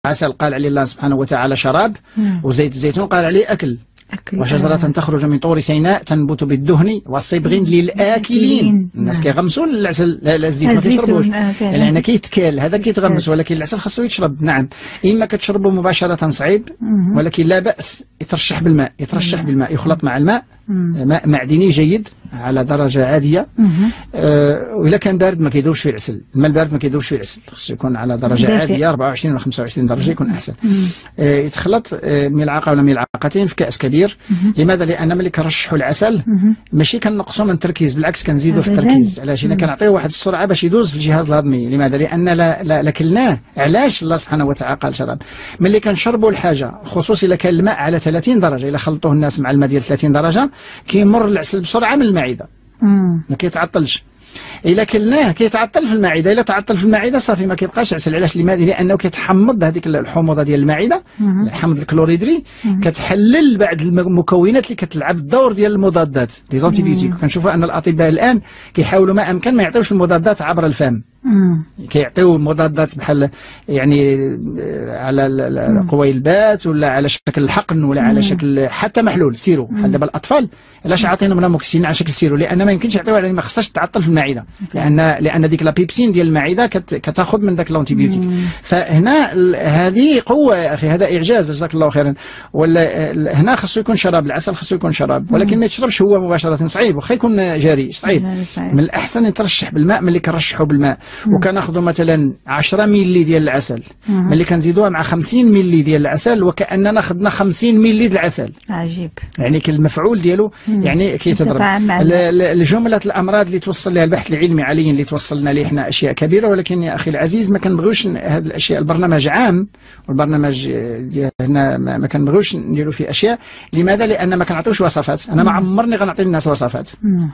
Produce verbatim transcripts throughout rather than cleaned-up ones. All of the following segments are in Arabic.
العسل قال عليه الله سبحانه وتعالى شراب، وزيت الزيتون قال عليه أكل. وشجرة تخرج من طور سيناء تنبت بالدهن والصبغ للآكلين. الناس كيغمسوا العسل، الزيت ما كيشربوش، يعني كيتكال هذا كيتغمس، ولكن العسل خاصو يتشرب. نعم، إما كتشربه مباشرة صعيب، ولكن لا بأس يترشح بالماء، يترشح بالماء يخلط مع الماء، ماء معدني جيد على درجة عادية. أه وإلا كان بارد ما كيدوبش فيه العسل، الماء البارد ما كيدوبش فيه العسل، خصو يكون على درجة دافئ. عادية أربعة وعشرين ولا خمسة وعشرين درجة يكون أحسن. أه يتخلط أه ملعقة ولا ملعقتين في كأس كبير. لماذا؟ لأن ملي كنرشحوا العسل ماشي كنقصوا من التركيز، بالعكس كنزيدوا في التركيز. علاش؟ حنا كنعطيوه واحد السرعة باش يدوز في الجهاز الهضمي. لماذا؟ لأن لا, لا, لا كلناه. علاش الله سبحانه وتعالى قال شراب؟ ملي كنشربوا الحاجة، خصوصا إلا كان الماء على ثلاثين درجة، إلا خلطوه الناس مع الماء ديال ثلاثين درجة كيمر العسل بسرعة من المعدة، ما كيتعطلش. إلا كلناه كيتعطل في المعدة، إلا تعطل في المعدة صافي ما كيبقاش عسل. علاش؟ لماذا؟ لأنه كيتحمض هذيك الحموضة ديال المعدة، الحمض الكلوريدري، كتحلل بعض المكونات اللي كتلعب الدور ديال المضادات لي زونتيبيوتيك. كنشوفوا أن الأطباء الآن كيحاولوا ما أمكن ما يعطيوش المضادات عبر الفم، كيعطيو مضادات بحال يعني على قويلبات ولا على شكل الحقن ولا على شكل حتى محلول سيرو. بحال دابا الأطفال علاش عاطينهم لاموكسين على شكل سيرو؟ لأن ما يمكنش يعطيوها، لأن ما خصهاش تعطل في المعدة، لأن لأن ديك لابيبسين ديال المعدة كتاخذ من ذاك الانتيبيوتيك. فهنا هذه قوة يا أخي، هذا إعجاز، جزاك الله خيرا. ولا هنا خصو يكون شراب، العسل خصو يكون شراب، ولكن ما يتشربش هو مباشرة، صعيب، واخا يكون جاري صعيب. من الأحسن يترشح بالماء. ملي كنرشحوا بالماء وكناخذوا مثلا عشرة ملي ديال العسل، ملي كنزيدوها مع خمسين ملي ديال العسل وكأننا خدنا خمسين ملي ديال العسل. عجيب. يعني المفعول ديالو يعني كيتضرب. الجملة الأمراض اللي توصل لها البحث العلمي حاليا اللي توصلنا ليه احنا أشياء كبيرة، ولكن يا أخي العزيز ما كنبغيوش هذه الأشياء. البرنامج عام، والبرنامج هنا ما كنبغيوش نديروا فيه أشياء. لماذا؟ لأن ما كنعطيوش وصفات. أنا ما عمرني غنعطي للناس وصفات،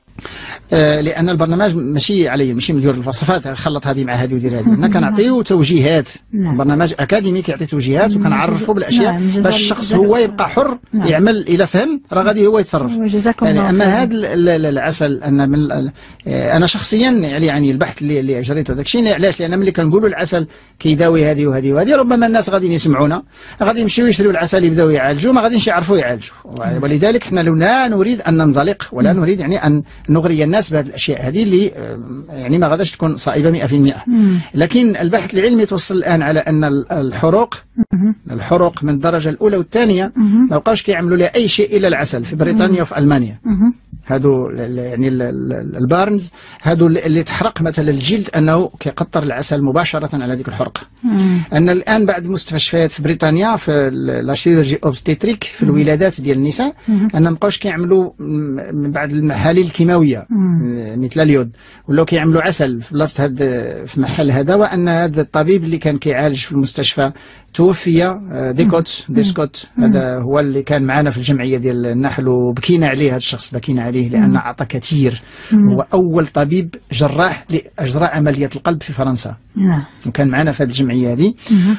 آه لأن البرنامج ماشي علي، ماشي مدير الوصفات خلط هذه مع هذه ودير هذه. أنا كنعطيو توجيهات. برنامج أكاديمي كيعطي توجيهات وكنعرفوا بالأشياء باش الشخص هو يبقى حر يعمل. إلى فهم راه غادي هو يتصرف. يعني أما هذا العسل، أنا من أنا شخصيا يعني البحث اللي اللي جريته داك الشيء. علاش؟ لأن ملي كنقولوا العسل كيداوي هذه وهذه وهذه، ربما الناس غادي يسمعونا غادي يمشيو يشريو العسل يبداو يعالجوا، ما غاديش يعرفوا يعالجوا. ولذلك حنا لا نريد أن ننزلق ولا نريد يعني أن نغري الناس بهذه الأشياء هذه اللي يعني ما غاداش تكون صائبة مئة في المئة. لكن البحث العلمي توصل الآن على أن الحروق الحروق من الدرجة الأولى والثانية ما بقاوش كيعملوا لها أي شيء إلا العسل في بريطانيا وفي ألمانيا. هادو يعني البارنز هادو اللي تحرق مثلا الجلد انه كيقطر العسل مباشره على هذيك الحرقه. ان الان بعض المستشفيات في بريطانيا في لا شيرجي اوبستيتريك في الولادات ديال النساء ان ما بقاوش كيعملوا من بعض المحاليل الكيماويه مثل اليود، ولاو كيعملوا عسل في بلاصه هذا في محل هذا. وان هذا الطبيب اللي كان كيعالج في المستشفى توفي، ديكوت ديسكوت، هذا هو اللي كان معنا في الجمعيه ديال النحل، وبكينا عليه هذا الشخص، بكينا عليه لأنه أعطى كثير. هو أول طبيب جراح لأجراء عملية القلب في فرنسا، وكان معنا في هذه الجمعية هذه.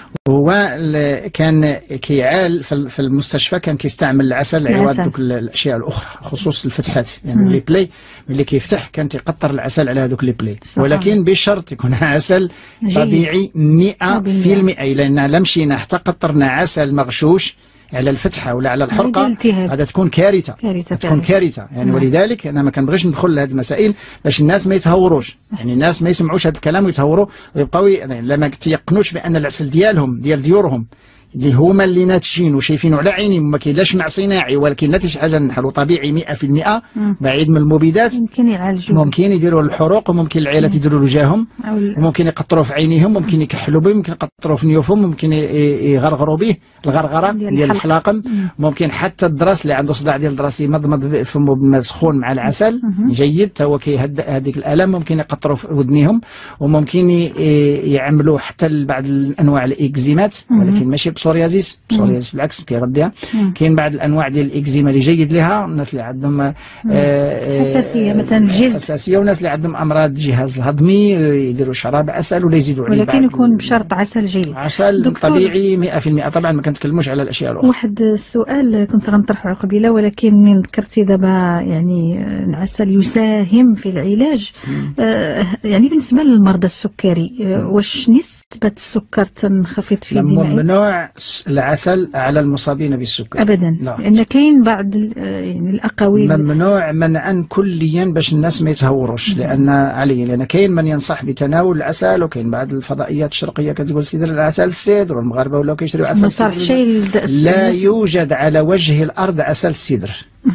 وهو كان كيعال في المستشفى، كان كيستعمل العسل عوض دوك الأشياء الأخرى، خصوص الفتحات. يعني لي بلاي ملي كيفتح كان تيقطر العسل على هذوك لي بلاي، ولكن بشرط يكون عسل طبيعي مئة في المئة. لأن لا مشينا حتى قطرنا عسل مغشوش على الفتحه ولا على الحلقه هذا تكون كارثه، كارثه تكون كارثه يعني. نعم. ولذلك انا ما كنبغيش ندخل لهذه المسائل باش الناس ما يتهوروش، يعني الناس ما يسمعوش هذا الكلام ويتهوروا ويبقاو يعني لما تيقنوش بان العسل ديالهم ديال ديورهم اللي هما اللي ناتجين وشايفينه على عينيهم، ما كاين لا شمع صناعي ولكن ناتج حاجه نحلو طبيعي مئة في المئة بعيد من المبيدات، ممكن يعالجوا، ممكن يديروا الحروق، وممكن العائلات يديروا وجاههم، وممكن يقطروا في عينيهم، ممكن يكحلوا به، ممكن يقطروا في نيوفهم، ممكن يغرغروا به الغرغره ديال الحلاقم، ممكن حتى الدراس اللي عنده صداع ديال الدراس يمضمض فمه بالماء سخون مع العسل جيد تا هو كيهدئ هذيك الالم، ممكن يقطروا في ودنيهم، وممكن يعملوا حتى بعض انواع الاكزيمات ولكن ماشي بسوريازيس، بسوريازيس بالعكس كيغذيها. كاين بعض الانواع ديال الاكزيما اللي جيد لها، الناس اللي عندهم آه حساسيه مثلا الجلد، حساسيه، والناس اللي عندهم امراض الجهاز الهضمي يديروا شراب عسل ولا يزيدوا عليه، ولكن يكون بشرط عسل جيد، عسل طبيعي مئة في المئة. طبعا ما كنتكلموش على الاشياء الاخرى. واحد السؤال كنت غنطرحه قبيله، ولكن من ذكرتي دابا يعني العسل يساهم في العلاج، آه يعني بالنسبه للمرضى السكري، آه واش نسبه السكر تنخفض في دمائهم؟ ممنوع العسل على المصابين بالسكر ابدا، لا. لان كاين بعض يعني الاقاويل ممنوع منعا كليا باش الناس ما يتهوروش، لان عليه لان كاين من ينصح بتناول العسل، وكاين بعض الفضائيات الشرقيه كتقول سيدر العسل السيدر، والمغاربه ولاو كيشريو عسل السيدر. لا يوجد على وجه الارض عسل السيدر.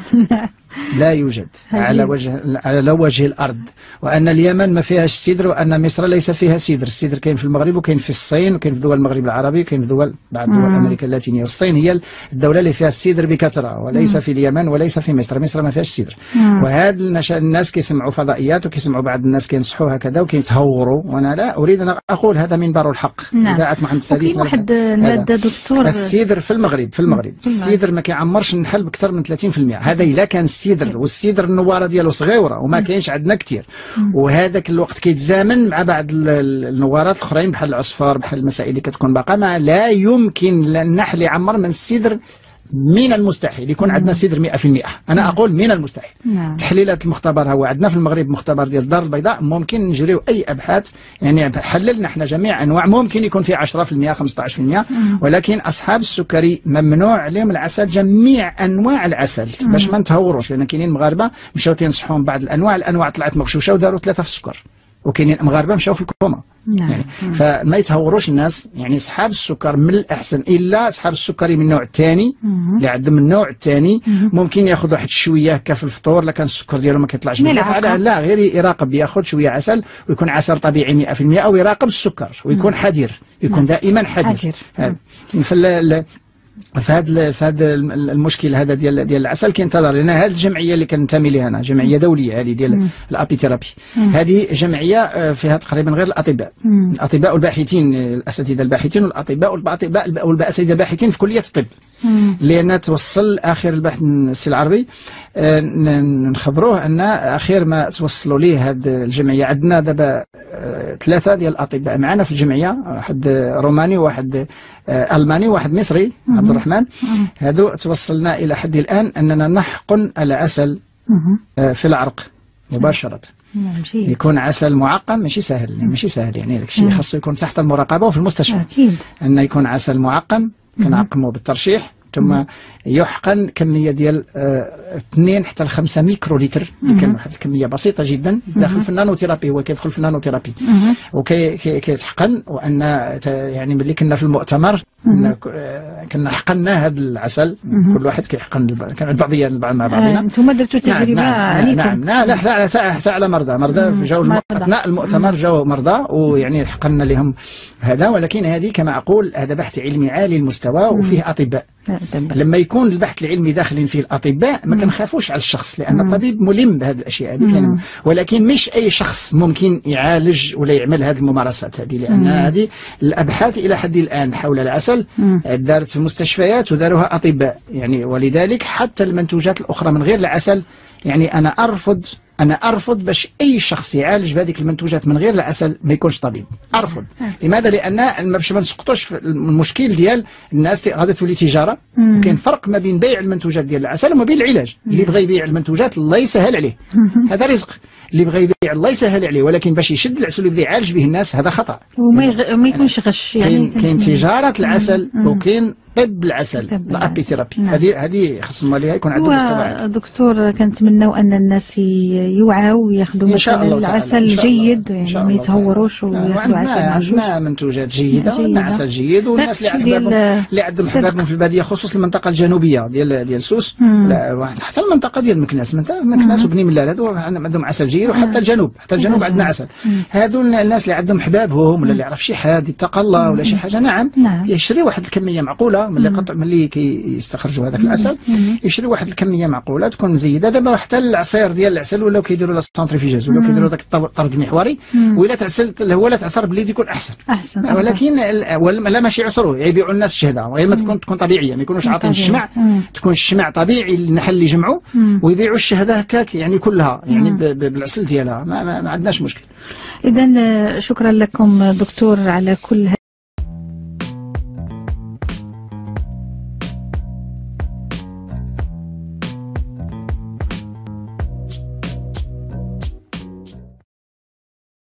لا يوجد على وجه على وجه الارض. وان اليمن ما فيهاش سيدر، وان مصر ليس فيها سيدر. السيدر كاين في المغرب، وكاين في الصين، وكاين في دول المغرب العربي، وكاين في دول بعض دول امريكا اللاتينيه. والصين هي الدوله اللي فيها السيدر بكثره، وليس في اليمن وليس في مصر. مصر ما فيهاش سيدر. وهاد الناس كيسمعوا فضائيات، وكيسمعوا بعض الناس كينصحوا هكذا وكيتهوروا، وانا لا اريد ان اقول هذا منبر الحق. اذاعه محمد السادس. واحد الماده دكتور، السيدر في المغرب في المغرب السيدر ما كيعمرش النحل بكثر من ثلاثين في المئة. هذا الا كان السيدر، والسيدر النواره ديالو صغيره وما كاينش عندنا كثير، وهذاك الوقت كيتزامن مع بعض النوارات الاخرين بحال العصفار، بحال المسائل اللي كتكون باقا، ما لا يمكن النحل يعمر من السيدر. من المستحيل يكون عندنا سيدر مئة في المئة. انا اقول من المستحيل. تحليلات المختبر هو عندنا في المغرب مختبر ديال الدار البيضاء، ممكن نجريو اي ابحاث، يعني حللنا احنا جميع انواع، ممكن يكون في عشرة في المئة خمسة عشر في المئة، ولكن اصحاب السكري ممنوع عليهم العسل، جميع انواع العسل، باش ما نتهوروش، لان كاينين مغاربه مشاو تينصحوهم بعض الانواع، الانواع طلعت مغشوشه وداروا ثلاثه في السكر، وكاينين مغاربه مشاو في الكوما. نعم. يعني فما يتهوروش الناس، يعني اصحاب السكر من الاحسن، الا اصحاب السكري من النوع الثاني اللي عندهم النوع الثاني ممكن ياخذ واحد شويه هكا في الفطور، لكن السكر ديالو ما كيطلعش بزاف، على لا غير يراقب، ياخذ شويه عسل، ويكون عسل طبيعي مئة في المئة، ويراقب السكر، ويكون حذر، يكون دائما حذر. هذا في فهذا فهذا المشكل هذا ديال ديال العسل كينتظر لنا. هذه الجمعيه اللي كننتمي لها انا، جمعيه دوليه هذه ديال الابيثيرابي، هذه جمعيه فيها تقريبا غير الاطباء، الاطباء والباحثين، الاساتذه الباحثين والاطباء والاطباء والاساتذه الباحثين في كليه الطب، لان توصل اخر البحث السي العربي نخبروه ان اخير ما توصلوا ليه هذه الجمعيه. عندنا دابا ثلاثه ديال الاطباء معنا في الجمعيه، واحد روماني وواحد الماني وواحد مصري عبد الرحمن. هذو توصلنا الى حد الان اننا نحقن العسل في العرق مباشره. يكون عسل معقم، ماشي سهل ماشي سهل يعني هذاك الشيء خاصه يكون تحت المراقبه وفي المستشفى. اكيد ان يكون عسل معقم، كنعقمه بالترشيح، ثم يحقن كميه ديال اثنين حتى لخمسة ميكرو لتر، كان واحد الكميه بسيطه جدا داخل في النانو ثيرابي، هو كيدخل في النانو ثيرابي وكيتحقن. وان يعني ملي كنا في المؤتمر كنا حقنا هذا العسل، كل واحد كيحقن، كان البعضيه مع بعضنا. انتم درتوا تجربه عليكم؟ نعم نعم، لا حتى على مرضى مرضى جاوا اثناء المؤتمر، جاوا مرضى ويعني حقنا لهم هذا. ولكن هذه كما اقول هذا بحث علمي عالي المستوى وفيه اطباء. لما يكون البحث العلمي داخلين فيه الاطباء ما كنخافوش على الشخص، لان الطبيب ملم بهذه الاشياء هذه، ولكن مش اي شخص ممكن يعالج ولا يعمل هذه الممارسات هذه، لان هذه الابحاث الى حد الان حول العسل دارت في مستشفيات وداروها اطباء يعني. ولذلك حتى المنتوجات الاخرى من غير العسل، يعني انا ارفض انا ارفض باش اي شخص يعالج بهذيك المنتوجات من غير العسل ما يكونش طبيب. ارفض. لماذا؟ لان باش ما نسقطوش في المشكل ديال الناس غادي تولي تجاره، وكاين فرق ما بين بيع المنتوجات ديال العسل وما بين العلاج. اللي بغى يبيع المنتوجات الله يسهل عليه، هذا رزق. اللي بغى يبيع الله يسهل عليه، ولكن باش يشد العسل ويبدا يعالج به الناس هذا خطا، وما يغ... ما يكونش غش يعني. كاين تجاره العسل وكاين طب العسل، الابيثيرابي، هذه هذه خصنا ليها يكون عندهم مستوى. دكتور كنتمناو ان الناس يوعوا وياخذوا مثلا العسل جيد، يعني ما يتهوروش وياخذوا عسل معشوش. عندنا منتوجات جيده وعندنا عسل جيد، والناس اللي عندهم اللي عندهم حبابهم في الباديه، خصوصا المنطقه الجنوبيه ديال ديال سوس، حتى المنطقه ديال مكناس مكناس وبني ملال، هذو عندهم عسل جيد، وحتى الجنوب حتى الجنوب عندنا عسل. هذو الناس اللي عندهم حبابهم ولا اللي يعرف شي حد يتقى الله ولا شي حاجه، نعم يشري واحد الكميه معقوله ملي قطع ملي كيستخرجوا هذاك العسل يشريو واحد الكميه معقوله تكون مزيده. دابا حتى العصير ديال العسل ولاو كيديروا لا سونتريفيجاز ولاو كيديروا داك الطرد المحوري، ولا تعسل هو لا تعصر باليد يكون احسن احسن ولكن لا ماشي يعصروه يبيعوا الناس الشهده غير ما تكون تكون طبيعيه، ما يكونوش عاطين الشمع، تكون الشمع طبيعي النحل اللي جمعوا ويبيعوا الشهده هكاك يعني كلها يعني بالعسل ديالها، ما, ما, ما عندناش مشكل. اذا شكرا لكم دكتور على كل